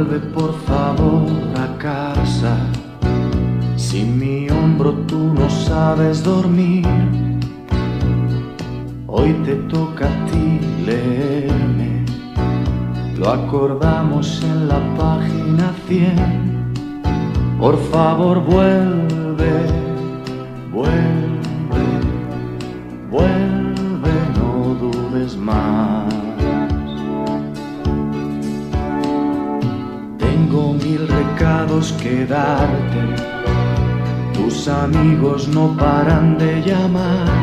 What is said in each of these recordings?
Vuelve por favor a casa, sin mi hombro tú no sabes dormir. Hoy te toca a ti leerme, lo acordamos en la página 100. Por favor vuelve, vuelve, vuelve, no dudes más. Tengo 1000 recados que darte, tus amigos no paran de llamar.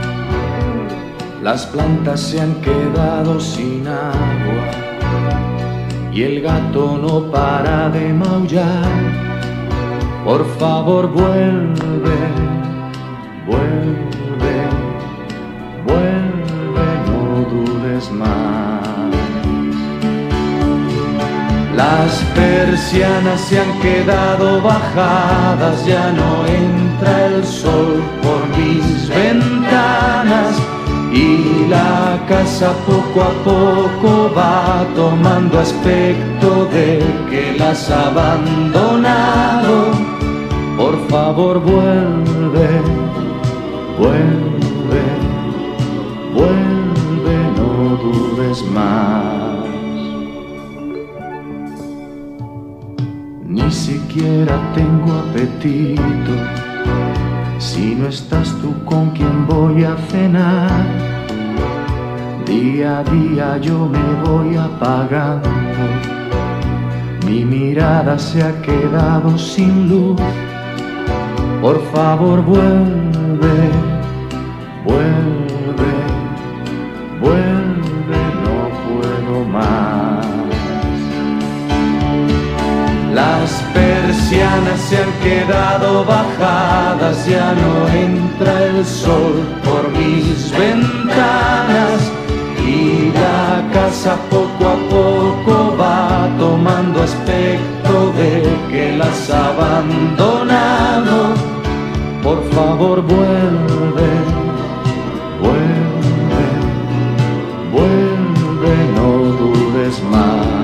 Las plantas se han quedado sin agua y el gato no para de maullar. Por favor vuelve, vuelve, vuelve, no dudes más. Las persianas se han quedado bajadas, ya no entra el sol por mis ventanas y la casa poco a poco va tomando aspecto de que la has abandonado. Por favor vuelve, vuelve, vuelve, no dudes más. Ni siquiera tengo apetito, si no estás tú con quien voy a cenar. Día a día yo me voy apagando, mi mirada se ha quedado sin luz. Por favor vuelve, vuelve, vuelve, no puedo más. Las persianas se han quedado bajadas, ya no entra el sol por mis ventanas y la casa poco a poco va tomando aspecto de que la has abandonado. Por favor vuelve, vuelve, vuelve, no dudes más.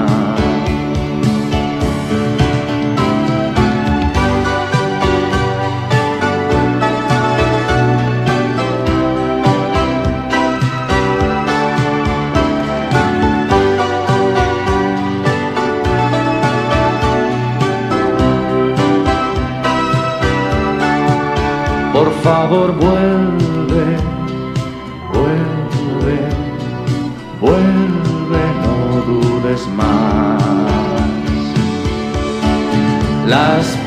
Por favor vuelve, vuelve, vuelve, no dudes más. Las